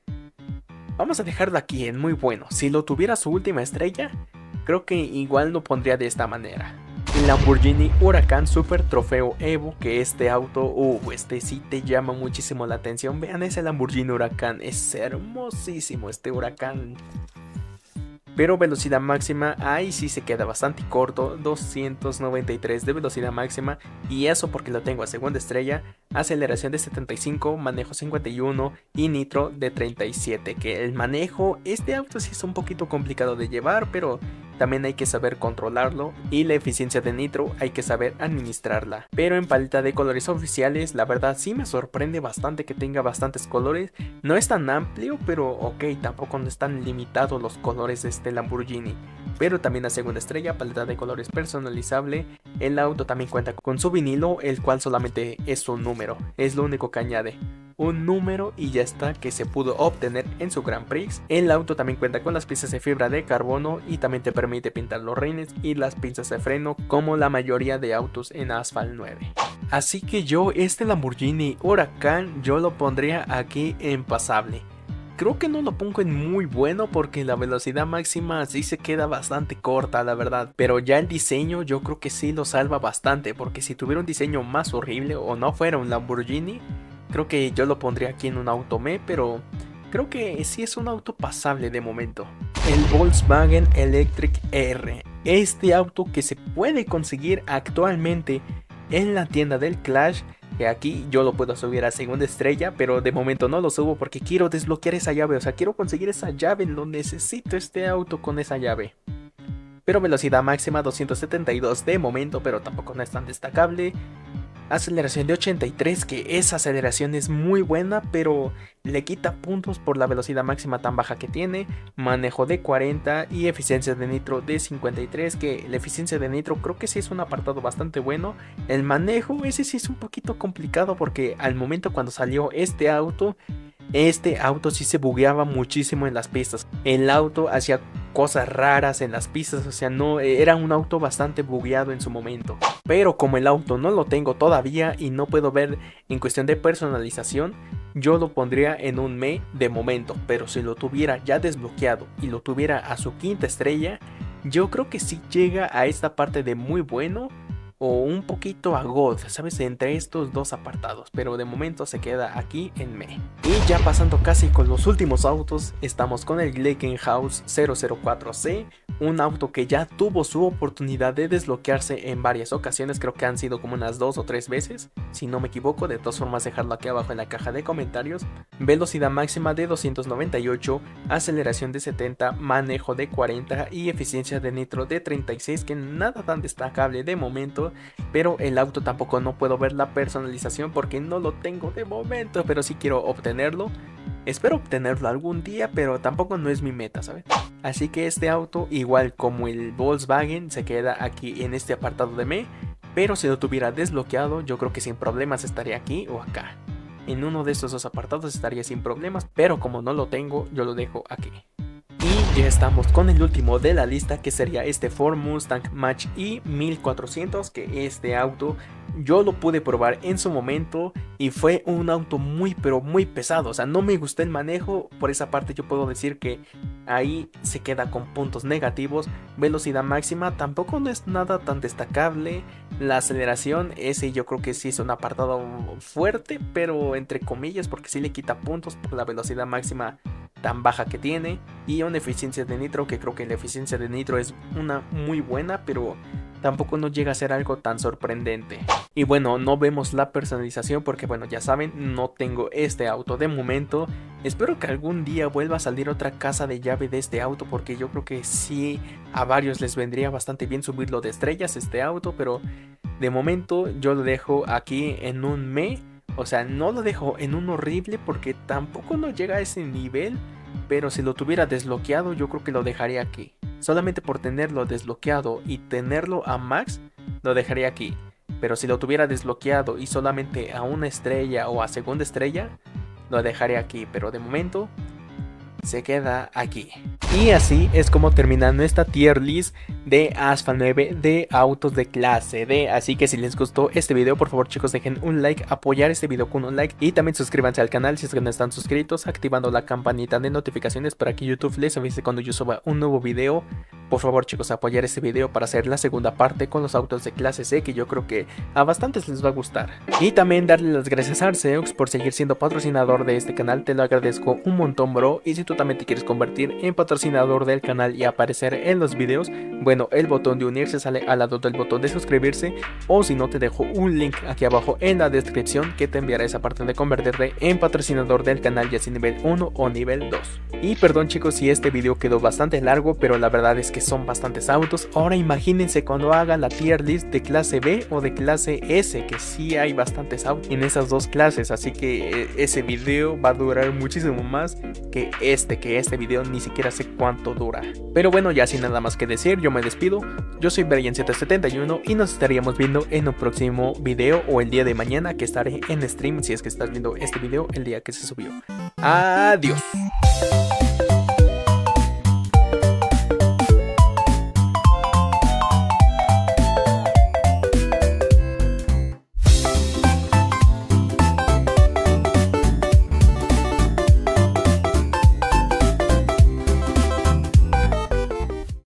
vamos a dejarlo aquí en muy bueno. Si lo tuviera su última estrella, creo que igual lo pondría de esta manera. Lamborghini Huracán Super Trofeo Evo, que este auto, uh, este sí te llama muchísimo la atención. Vean ese Lamborghini Huracán, es hermosísimo este Huracán. Pero velocidad máxima, ahí sí se queda bastante corto, doscientos noventa y tres de velocidad máxima, y eso porque lo tengo a segunda estrella. Aceleración de setenta y cinco, manejo cincuenta y uno y nitro de treinta y siete, que el manejo, este auto sí es un poquito complicado de llevar, pero también hay que saber controlarlo, y la eficiencia de nitro hay que saber administrarla. Pero en paleta de colores oficiales, la verdad sí me sorprende bastante que tenga bastantes colores. No es tan amplio, pero ok, tampoco no están limitados los colores de este Lamborghini. Pero también a segunda estrella, paleta de colores personalizable. El auto también cuenta con su vinilo, el cual solamente es un número, es lo único que añade. Un número y ya está, que se pudo obtener en su Grand Prix. El auto también cuenta con las piezas de fibra de carbono y también te permite pintar los rines y las pinzas de freno como la mayoría de autos en Asphalt nueve. Así que yo este Lamborghini Huracán yo lo pondría aquí en pasable. Creo que no lo pongo en muy bueno porque la velocidad máxima sí se queda bastante corta, la verdad. Pero ya el diseño yo creo que sí lo salva bastante, porque si tuviera un diseño más horrible o no fuera un Lamborghini, creo que yo lo pondría aquí en un auto me, pero creo que sí es un auto pasable de momento. El Volkswagen Electric R. Este auto que se puede conseguir actualmente en la tienda del Clash. Que aquí yo lo puedo subir a segunda estrella, pero de momento no lo subo porque quiero desbloquear esa llave. O sea, quiero conseguir esa llave, lo necesito este auto con esa llave. Pero velocidad máxima doscientos setenta y dos de momento, pero tampoco no es tan destacable. Aceleración de ochenta y tres, que esa aceleración es muy buena, pero le quita puntos por la velocidad máxima tan baja que tiene. Manejo de cuarenta y eficiencia de nitro de cincuenta y tres, que la eficiencia de nitro creo que sí es un apartado bastante bueno. El manejo ese sí es un poquito complicado porque al momento cuando salió este auto, este auto sí se bugueaba muchísimo en las pistas. El auto hacía cosas raras en las pistas, o sea, no era un auto bastante bugueado en su momento. Pero como el auto no lo tengo todavía y no puedo ver en cuestión de personalización, yo lo pondría en un me de momento. Pero si lo tuviera ya desbloqueado y lo tuviera a su quinta estrella, yo creo que sí llega a esta parte de muy bueno o un poquito a God, ¿sabes? Entre estos dos apartados, pero de momento se queda aquí en me. Y ya pasando casi con los últimos autos, estamos con el Glickenhaus cero cero cuatro C, un auto que ya tuvo su oportunidad de desbloquearse en varias ocasiones, creo que han sido como unas dos o tres veces, si no me equivoco. De todas formas, dejarlo aquí abajo en la caja de comentarios. Velocidad máxima de doscientos noventa y ocho, aceleración de setenta, manejo de cuarenta y eficiencia de nitro de treinta y seis, que nada tan destacable de momento. Pero el auto tampoco no puedo ver la personalización porque no lo tengo de momento, pero sí quiero obtenerlo. Espero obtenerlo algún día, pero tampoco no es mi meta, ¿sabes? Así que este auto, igual como el Volkswagen, se queda aquí en este apartado de me. Pero si lo tuviera desbloqueado, yo creo que sin problemas estaría aquí o acá. En uno de estos dos apartados estaría sin problemas, pero como no lo tengo, yo lo dejo aquí. Y ya estamos con el último de la lista, que sería este Ford Mustang Mach-E mil cuatrocientos, que este auto yo lo pude probar en su momento y fue un auto muy pero muy pesado. O sea, no me gustó el manejo, por esa parte yo puedo decir que ahí se queda con puntos negativos. Velocidad máxima tampoco no es nada tan destacable. La aceleración, ese yo creo que sí es un apartado fuerte, pero entre comillas, porque sí le quita puntos por la velocidad máxima tan baja que tiene. Y una eficiencia de nitro, que creo que la eficiencia de nitro es una muy buena, pero tampoco no llega a ser algo tan sorprendente. Y bueno, no vemos la personalización porque bueno, ya saben, no tengo este auto de momento. Espero que algún día vuelva a salir otra casa de llave de este auto, porque yo creo que sí, a varios les vendría bastante bien subirlo de estrellas este auto, pero de momento yo lo dejo aquí en un me. O sea, no lo dejo en un horrible porque tampoco no llega a ese nivel, pero si lo tuviera desbloqueado yo creo que lo dejaría aquí. Solamente por tenerlo desbloqueado y tenerlo a max, lo dejaría aquí. Pero si lo tuviera desbloqueado y solamente a una estrella o a segunda estrella, lo dejaré aquí. Pero de momento se queda aquí. Y así es como termina nuestra tier list de Asphalt nueve de autos de clase D. Así que si les gustó este video, por favor chicos, dejen un like, apoyar este video con un like y también suscríbanse al canal si es que no están suscritos, activando la campanita de notificaciones para que YouTube les avise cuando yo suba un nuevo video. Por favor chicos, apoyar este video para hacer la segunda parte con los autos de clase C, que yo creo que a bastantes les va a gustar. Y también darle las gracias a Arceus por seguir siendo patrocinador de este canal, te lo agradezco un montón, bro. Y si tú también te quieres convertir en patrocinador del canal y aparecer en los videos, bueno, el botón de unirse sale al lado del botón de suscribirse, o si no te dejo un link aquí abajo en la descripción que te enviará esa parte de convertirte en patrocinador del canal, ya sea nivel uno o nivel dos. Y perdón chicos si este video quedó bastante largo, pero la verdad es que son bastantes autos. Ahora imagínense cuando haga la tier list de clase B o de clase S, que sí hay bastantes autos en esas dos clases, así que eh, ese video va a durar muchísimo más que este, que este video ni siquiera sé cuánto dura. Pero bueno, ya sin nada más que decir, yo me despido. Yo soy Brian ciento setenta y uno y nos estaríamos viendo en un próximo video o el día de mañana, que estaré en stream si es que estás viendo este video el día que se subió. Adiós.